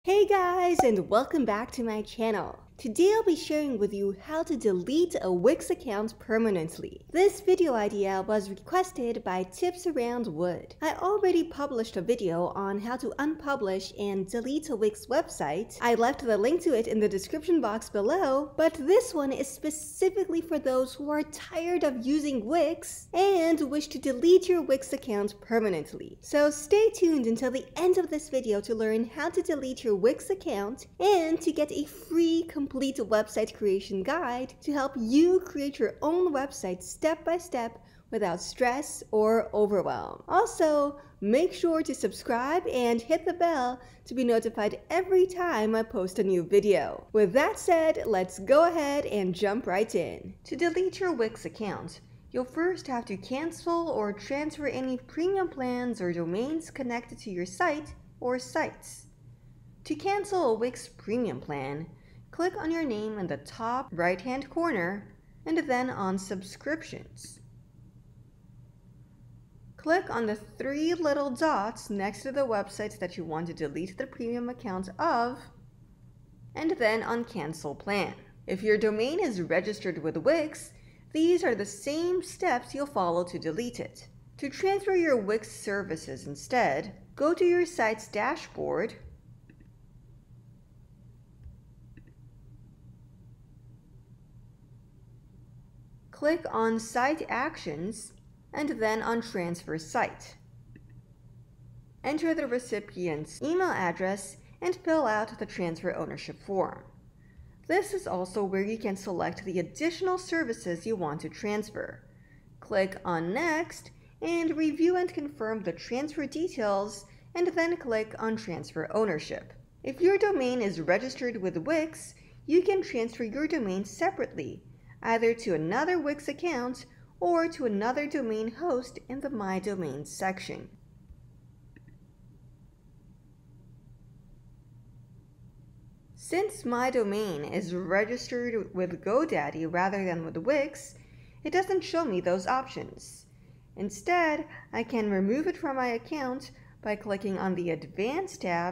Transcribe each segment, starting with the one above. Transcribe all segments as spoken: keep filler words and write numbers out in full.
Hey guys, and welcome back to my channel. Today I'll be sharing with you how to delete a Wix account permanently. This video idea was requested by Tips Around Wood. I already published a video on how to unpublish and delete a Wix website. I left the link to it in the description box below, but this one is specifically for those who are tired of using Wix and wish to delete your Wix account permanently. So stay tuned until the end of this video to learn how to delete your Wix account and to get a free complete website creation guide to help you create your own website step by step without stress or overwhelm. Also, make sure to subscribe and hit the bell to be notified every time I post a new video. With that said, let's go ahead and jump right in. To delete your Wix account, you'll first have to cancel or transfer any premium plans or domains connected to your site or sites. To cancel a Wix premium plan, click on your name in the top right-hand corner and then on Subscriptions. Click on the three little dots next to the websites that you want to delete the premium account of, and then on Cancel Plan. If your domain is registered with Wix, these are the same steps you'll follow to delete it. To transfer your Wix services instead, go to your site's dashboard, click on Site Actions, and then on Transfer Site. Enter the recipient's email address and fill out the transfer ownership form. This is also where you can select the additional services you want to transfer. Click on Next and review and confirm the transfer details, and then click on Transfer Ownership. If your domain is registered with Wix, you can transfer your domain separately, either to another Wix account or to another domain host in the My Domains section. Since my domain is registered with GoDaddy rather than with Wix, it doesn't show me those options. Instead, I can remove it from my account by clicking on the Advanced tab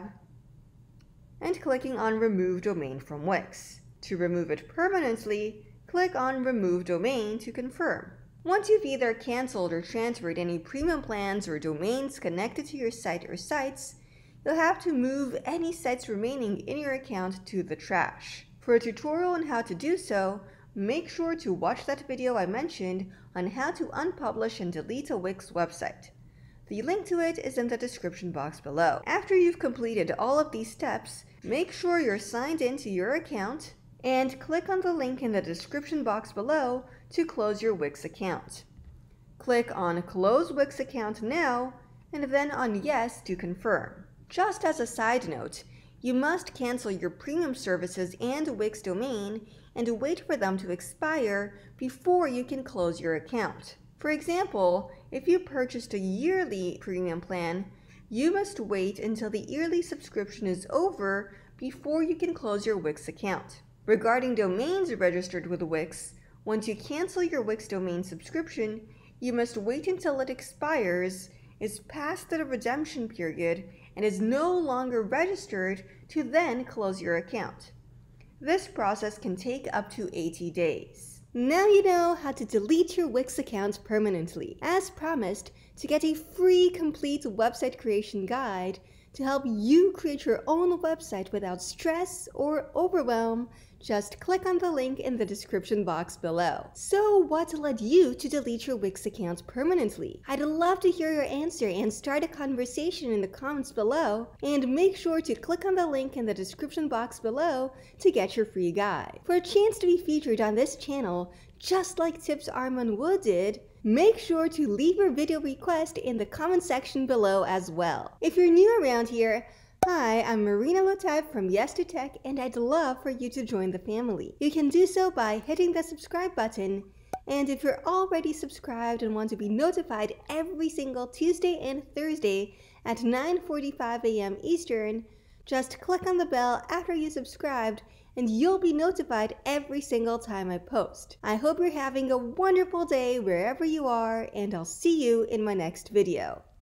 and clicking on Remove Domain from Wix. To remove it permanently, click on Remove Domain to confirm. Once you've either canceled or transferred any premium plans or domains connected to your site or sites, you'll have to move any sites remaining in your account to the trash. For a tutorial on how to do so, make sure to watch that video I mentioned on how to unpublish and delete a Wix website. The link to it is in the description box below. After you've completed all of these steps, make sure you're signed into your account and click on the link in the description box below to close your Wix account. Click on Close Wix Account Now and then on Yes to confirm. Just as a side note, you must cancel your premium services and Wix domain and wait for them to expire before you can close your account. For example, if you purchased a yearly premium plan, you must wait until the yearly subscription is over before you can close your Wix account. Regarding domains registered with Wix, once you cancel your Wix domain subscription, you must wait until it expires, is past the redemption period, and is no longer registered to then close your account. This process can take up to eighty days. Now you know how to delete your Wix account permanently. As promised, to get a free complete website creation guide to help you create your own website without stress or overwhelm, just click on the link in the description box below. So what led you to delete your Wix account permanently? I'd love to hear your answer and start a conversation in the comments below, and make sure to click on the link in the description box below to get your free guide. For a chance to be featured on this channel, just like Tips Around Wood did, make sure to leave your video request in the comment section below as well. If you're new around here, hi, I'm Marina Lotype from Yes to Tech, and I'd love for you to join the family. You can do so by hitting the subscribe button, and if you're already subscribed and want to be notified every single Tuesday and Thursday at nine forty-five a m Eastern, just click on the bell after you subscribed and you'll be notified every single time I post. I hope you're having a wonderful day wherever you are, and I'll see you in my next video.